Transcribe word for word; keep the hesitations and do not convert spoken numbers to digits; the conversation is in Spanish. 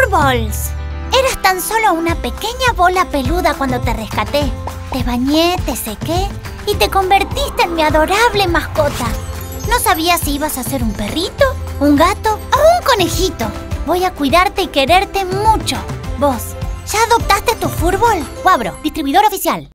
Furballs. Eras tan solo una pequeña bola peluda cuando te rescaté. Te bañé, te sequé y te convertiste en mi adorable mascota. No sabía si ibas a ser un perrito, un gato o un conejito. Voy a cuidarte y quererte mucho. Vos, ¿ya adoptaste tu Furball? Quabro, distribuidor oficial.